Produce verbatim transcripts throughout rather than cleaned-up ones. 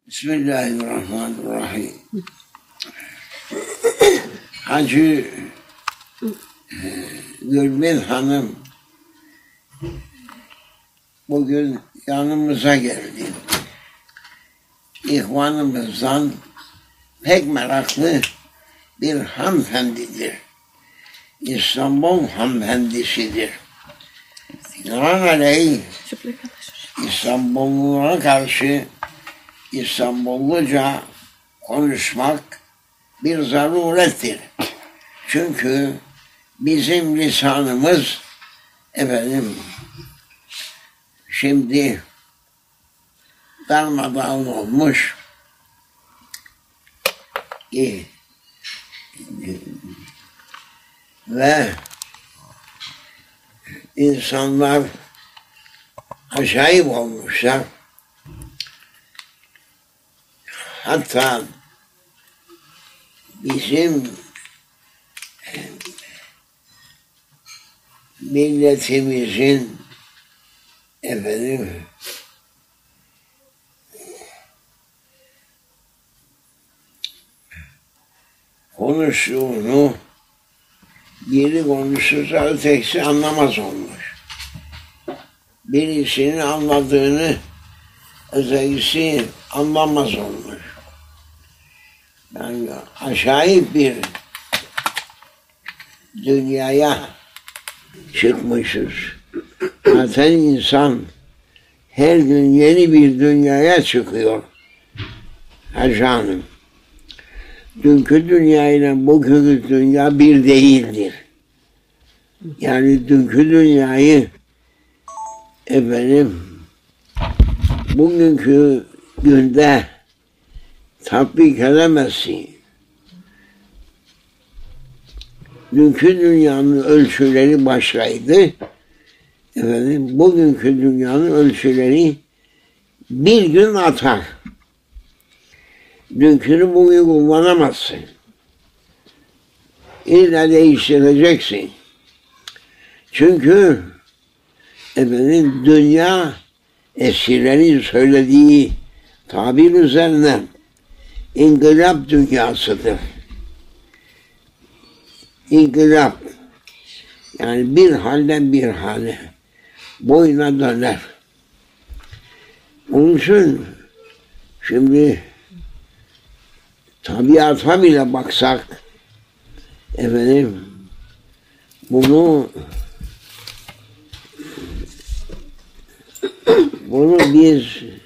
Bismillahirrahmanirrahim. Hacı Gülbin Hanım bugün yanımıza geldi. İhvanımızdan pek meraklı bir hanımefendidir. İstanbul hanımefendisidir. Binaenaleyh İstanbullulara karşı İstanbulluca konuşmak bir zarurettir. Çünkü bizim lisanımız efendim şimdi darmadağın olmuş. İyi. Ve insanlar acayip olmuşlar. Hatta bizim milletimizin efendim konuştuğunu biri konuşursa ötekisi anlamaz olmuş. Birisinin anladığını ötekisi anlamaz olmuş. Yani acayip bir dünyaya çıkmışız. Zaten insan her gün yeni bir dünyaya çıkıyor. Hacı Hanım. Dünkü dünya ile bugünkü dünya bir değildir. Yani dünkü dünyayı efendim bugünkü günde tatbik edemezsin. Dünkü dünyanın ölçüleri başkaydı. Efendim, bugünkü dünyanın ölçüleri bir gün atar. Dünkünü bugün kullanamazsın. İlla değiştireceksin. Çünkü efendim, dünya eskilerin söylediği tabir üzerine İnkılap dünyasıdır. İnkılap. Yani bir halden bir hale boyuna döner. Onun için şimdi tabiata bile baksak efendim bunu bunu biz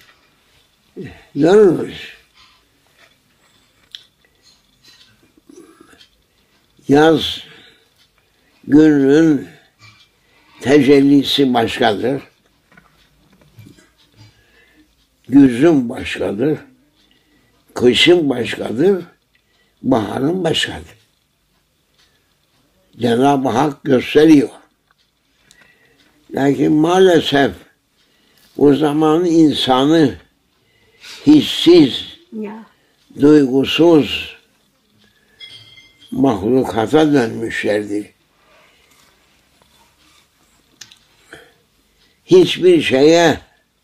görürüz. Yaz günün tecellisi başkadır. Güzün başkadır. Kışın başkadır. Baharın başkadır. Cenab-ı Hak gösteriyor. Lakin maalesef o zaman insanı hissiz, ya. duygusuz mahlukata dönmüşlerdir. Hiçbir şeye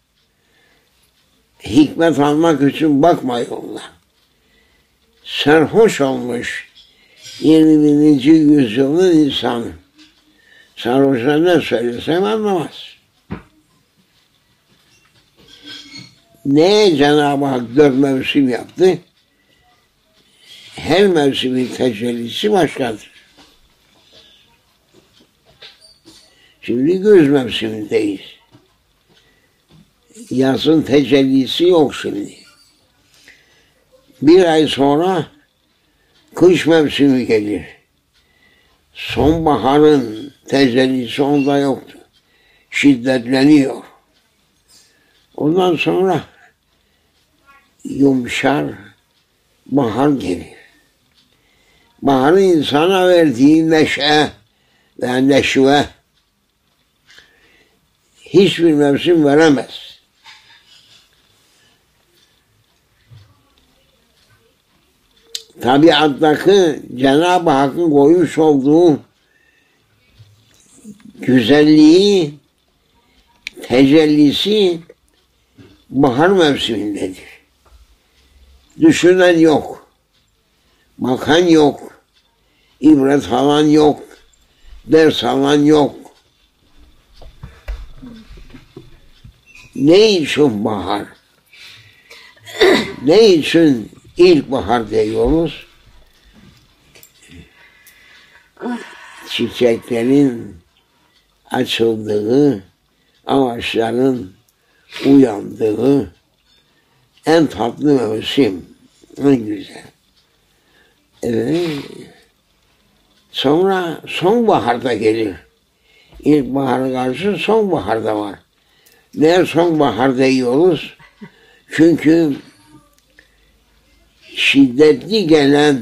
hikmet almak için bakmıyorlar. Sarhoş olmuş yirmi birinci yüzyılın insanı. Sarhoşa ne söylesem anlamaz. Ne Cenab-ı Hak dört mevsim yaptı? Her mevsimin tecellisi başkadır. Şimdi güz mevsimindeyiz. Yazın tecellisi yok şimdi. Bir ay sonra kış mevsimi gelir. Sonbaharın tecellisi onda yoktu. Şiddetleniyor. Ondan sonra yumuşar, bahar gelir. Baharın insana verdiği neşe ve neşve hiçbir mevsim veremez. Tabiattaki Cenab-ı Hakk'ın koymuş olduğu güzelliği, tecellisi bahar mevsimindedir. Düşünen yok. Bakan yok. İbret alan yok. Ders alan yok. Ne için bahar? Ne için ilkbahar diyoruz? Çiçeklerin açıldığı, ağaçların uyandığı en tatlı mevsim, en güzel. Evet. Sonra sonbaharda gelir. İlkbahara karşı sonbaharda var. Niye sonbaharda yiyoruz? Çünkü şiddetli gelen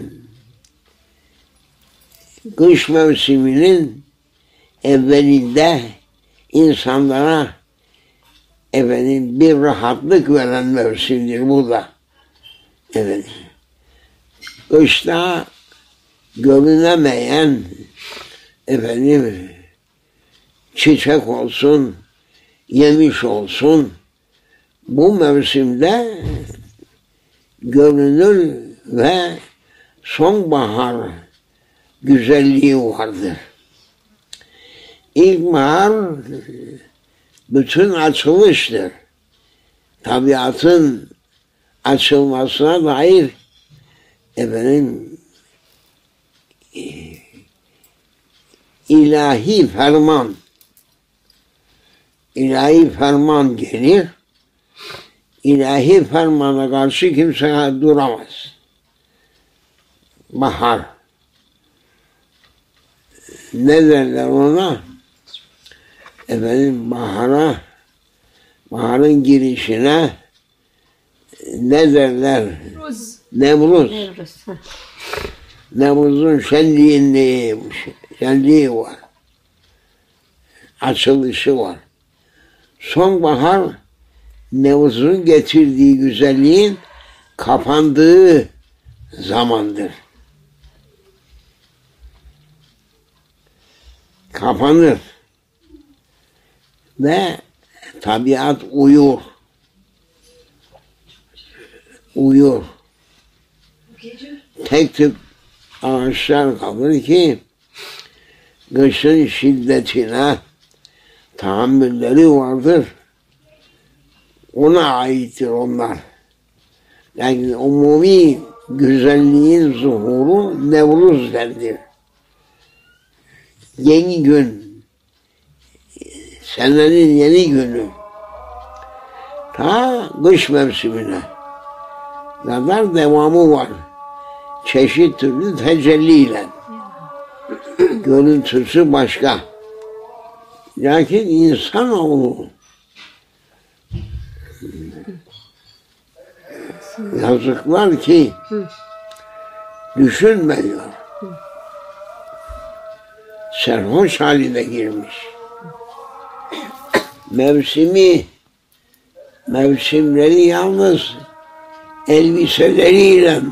kış mevsiminin evvelinde insanlara efendim bir rahatlık veren mevsimdir bu da. Evet. Kışta görünemeyen efendim çiçek olsun, yemiş olsun, bu mevsimde görünür ve sonbahar güzelliği vardır. İlkbahar bütün açılıştır. Tabiatın açılmasına dair efendim ilahi ferman ilahi ferman gelir. İlahi fermana karşı kimse duramaz. Bahar. Ne derler ona? Efendim bahara, baharın girişine ne derler? Nevruz. Nevruz. Nevruz. Nevruz'un şenliği, şenliği var. Açılışı var. Sonbahar Nevruz'un getirdiği güzelliğin kapandığı zamandır. Kapanır. Ve tabiat uyur. Uyur. Tek tip ağaçlar kalır ki kışın şiddetine tahammülleri vardır. Ona aittir onlar. Yani umumi güzelliğin zuhuru Nevruz denir. Yeni gün, senenin yeni günü, ta kış mevsimine kadar devamı var. Çeşit türlü tecelliyle. Görüntüsü başka. Lakin insanoğlu yazıklar ki düşünmüyor. Serhoş haline girmiş. Mevsimi, mevsimleri yalnız elbiseleriyle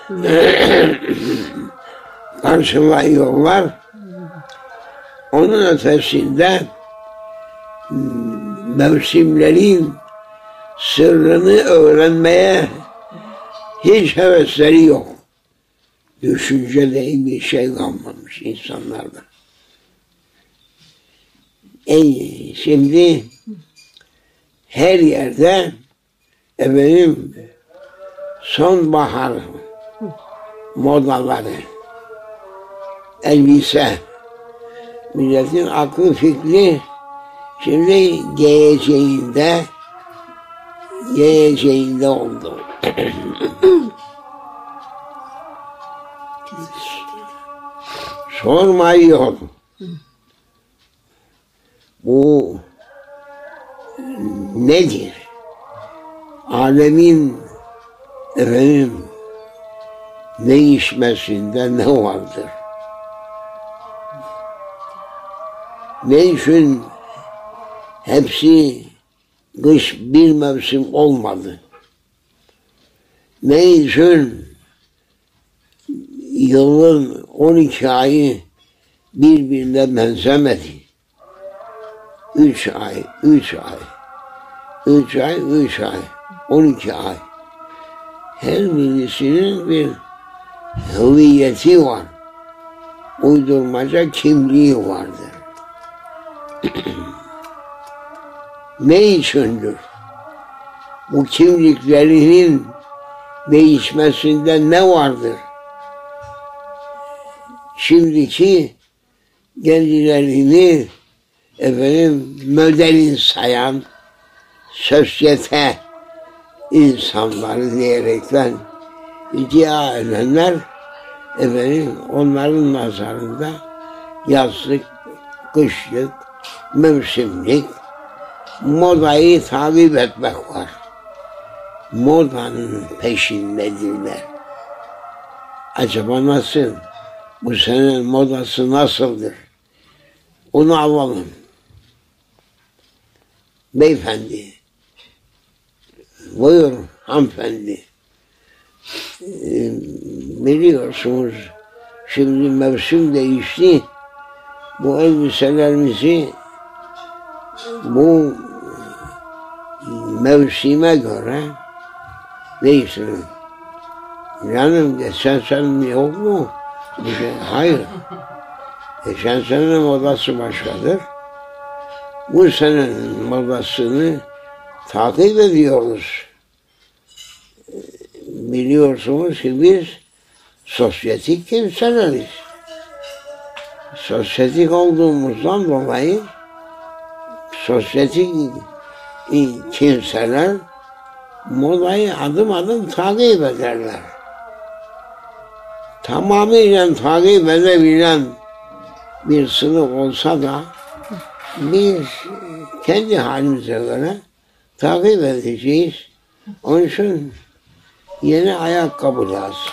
karşılıyorlar. Onun ötesinde mevsimlerin sırrını öğrenmeye hiç hevesleri yok. Düşünce diye bir şey kalmamış insanlarda. E, şimdi her yerde efendim sonbahar modaları, elbise, milletin aklı fikri şimdi giyeceğinde giyeceğinde oldu. Sormuyor. Bu nedir? Alemin efendim değişmesinde ne vardır? Ne için hepsi kış bir mevsim olmadı? Ne için yılın on iki ayı birbirine benzemedi? Üç ay, üç ay, üç ay, üç ay, on iki ay. Her birisinin bir hüviyeti var. Uydurmaca kimliği vardır. Ne içindir? Bu kimliklerinin değişmesinde ne vardır? Şimdiki kendilerini efendim modelin sayan sosyete insanları diyerekten iddia edenler efendim onların nazarında yazlık, kışlık, mevsimlik modayı takip etmek var. Modanın peşindedirler. Acaba nasıl? Bu senenin modası nasıldır? Onu alalım. Beyefendi, buyur hanımefendi. Ee, biliyorsunuz şimdi mevsim değişti. Bu elbiselerimizi bu mevsime göre değiştirin. Canım geçen sene yok mu? Şey, hayır. Geçen senenin modası başkadır. Bu senenin modasını takip ediyoruz. Biliyorsunuz ki biz sosyetik kimseleriz. Sosyetik olduğumuzdan dolayı sosyetik kimseler modayı adım adım takip ederler. Tamamıyla takip edebilen bir sınıf olsa da biz kendi halimize göre takip edeceğiz. Onun için yeni ayakkabı lazım.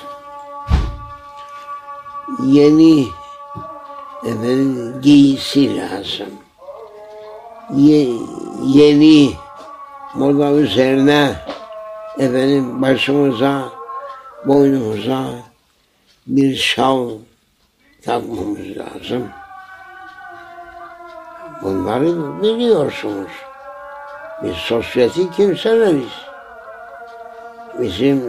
Yeni efendim, giysi lazım. Ye, yeni moda üzerine efendim başımıza, boynumuza bir şal takmamız lazım. Bunları biliyorsunuz. Biz sosyetik kimseleriz. Bizim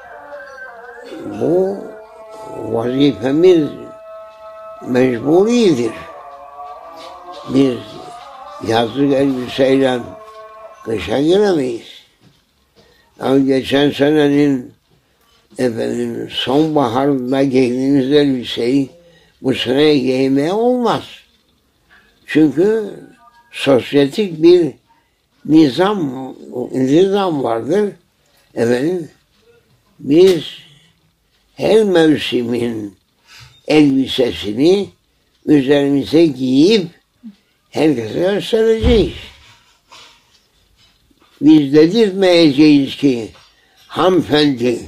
bu vazifemiz mecburidir. Biz yazlık elbiseyle kışa giremeyiz. Ama geçen senenin efendim sonbaharda giydiğimiz elbiseyi bu sene giymeye olmaz. Çünkü sosyetik bir nizam nizam vardır. Efendim biz her mevsimin elbisesini üzerimize giyip herkese göstereceğiz. Biz dedirtmeyeceğiz ki hanımefendi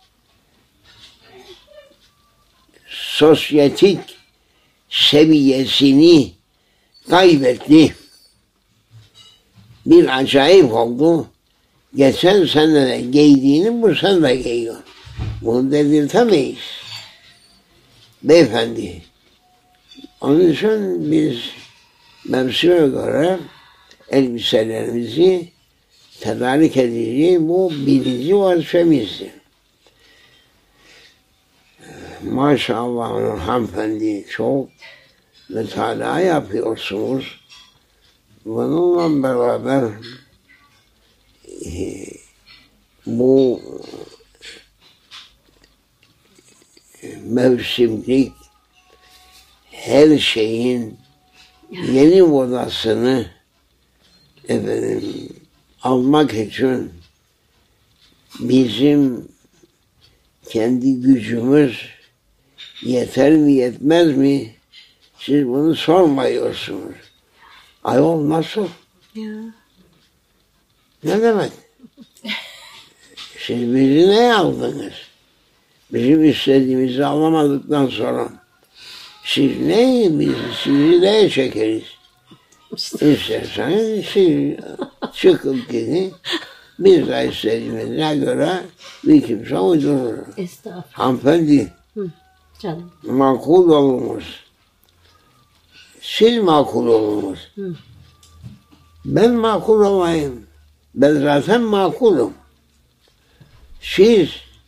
sosyetik seviyesini kaybetti. Bir acayip oldu. Geçen sene de giydiğini bu sene de giyiyor. Bunu dedirtemeyiz. Beyefendi. Onun için biz mevsime göre elbiselerimizi tedarik edeceğiz. Bu birinci vazifemizdir. Maşallah hanımefendi çok mütalaa yapıyorsunuz. Bununla beraber e, bu mevsimlik her şeyin yeni modasını efendim almak için bizim kendi gücümüz yeter mi yetmez mi? Siz bunu sormuyorsunuz. Ayol nasıl? Ya. Ne demek? Siz bizi ne aldınız? Bizim istediğimizi alamadıktan sonra siz ne, biz sizi neye çekeriz? İsterseniz siz çıkıp gidin, biz de istediğimize göre bir kimse uydurur. Estağfurullah. Hanımefendi, Hı, canım. makul olunuz. Siz makul olunuz. Hı. Ben makul olayım. Ben zaten makulum. Siz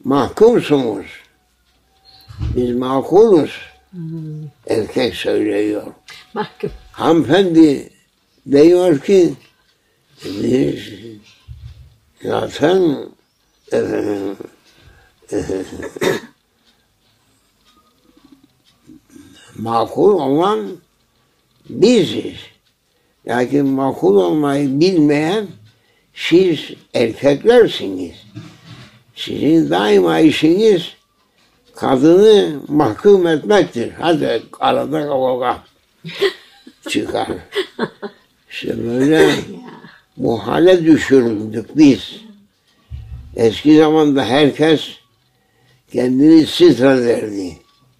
mahkumsunuz. Biz makuluz. Hmm. Erkek söylüyor. Mahkum. Hanımefendi diyor ki biz zaten efendim, makul olan biziz. Lakin makul olmayı bilmeyen siz erkeklersiniz. Sizin daima işiniz kadını mahkum etmektir. Hadi arada kavga çıkar. İşte böyle bu hale düşürüldük biz. Eski zamanda herkes kendini titrederdi.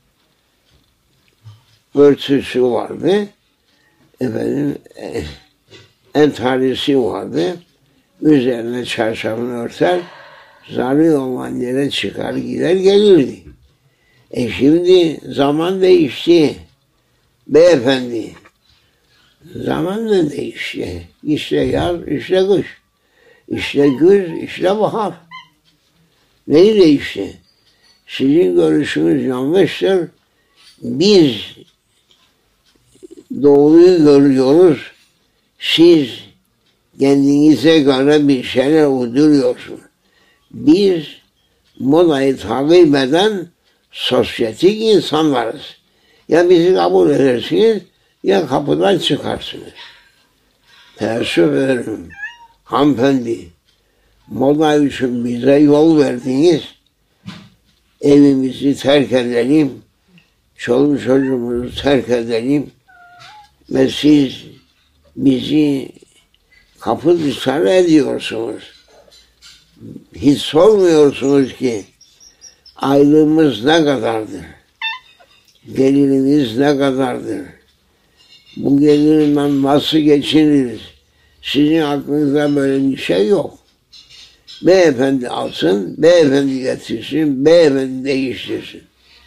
Örtüsü vardı. Efendim entarisi vardı. Üzerine çarşafını örter, zarı olan yere çıkar gider gelirdi. E şimdi zaman değişti. Beyefendi. Zaman da değişti. İşte yaz, işte kış. İşte güz, işte bahar. Neyi değişti? Sizin görüşünüz yanlıştır. Biz doğruyu görüyoruz. Siz kendinize göre bir şeyler uyduruyorsunuz. Biz modayı takip eden sosyetik insanlarız. Ya bizi kabul edersiniz ya kapıdan çıkarsınız. Teessüf ederim. Hanımefendi, moda için bize yol verdiniz. Evimizi terk edelim. Çoluk çocuğumuzu terk edelim. Ve siz bizi kapı dışarı ediyorsunuz. Hiç sormuyorsunuz ki aylığımız ne kadardır? Gelirimiz ne kadardır? Bu gelirinden nasıl geçiniriz? Sizin aklınızda böyle bir şey yok. Beyefendi alsın, beyefendi getirsin, beyefendi değiştirsin.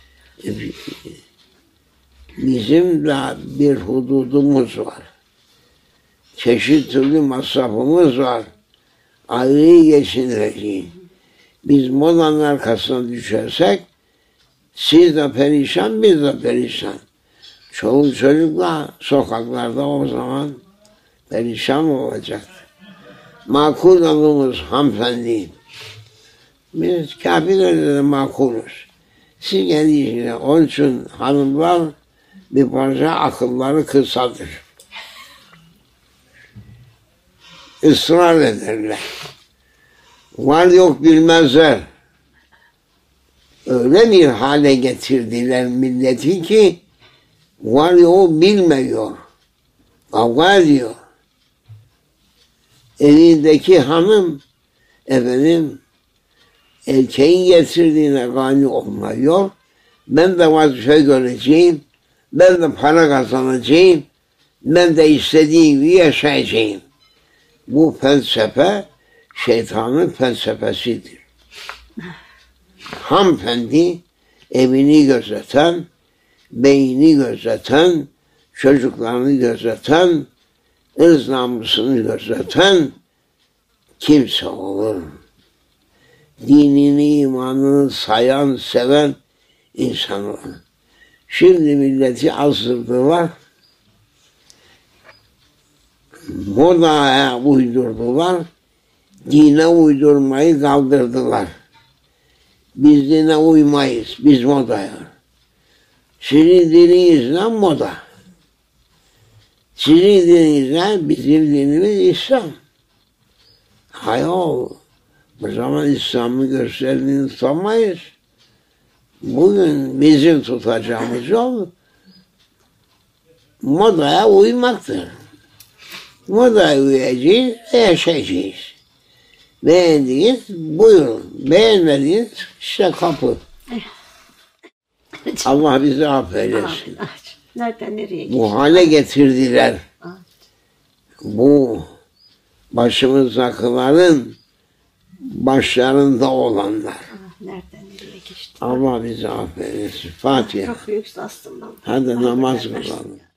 Bizim de bir hududumuz var. Çeşitli masrafımız var. Aileyi geçindireceğiz. Biz modanın arkasına düşersek siz de perişan, biz de perişan. Çoluk çocukla sokaklarda o zaman perişan olacak. Makul olunuz hanımefendi. Biz kafirlerde de makuluz. Siz kendi işine. Onun için hanımlar bir parça akılları kısadır. Israr ederler. Var yok bilmezler. Öyle bir hale getirdiler milleti ki var yok bilmiyor. Kavga ediyor. Evindeki hanım efendim erkeğin getirdiğine gani olmuyor. Ben de vazife göreceğim. Ben de para kazanacağım. Ben de istediğim gibi yaşayacağım. Bu felsefe şeytanın felsefesidir. Hanımefendi evini gözeten, beyni gözeten, çocuklarını gözeten, ırz namusunu gözeten kimse olur. Dinini, imanını sayan, seven insan olur. Şimdi milleti azdırdılar. Modaya uydurdular. Dine uydurmayı kaldırdılar. Biz dine uymayız. Biz modaya. Sizin dininiz ne moda? Sizin dininiz ne? Bizim dinimiz İslam. Hayır. O zaman İslam'ı gösterdiğini tutamayız. Bugün bizim tutacağımız yol modaya uymaktır. Modaya uyacağız ve yaşayacağız. Beğendiğiniz buyurun. Beğenmediğiniz işte kapı. Allah bizi affeylesin. Nereden nereye geçti? Bu hale getirdiler. Bu başımızdakilerin başlarında olanlar. Nereden nereye geçti? Allah bizi affeylesin. Fatiha. Çok büyük aslında. Hadi namaz kılalım.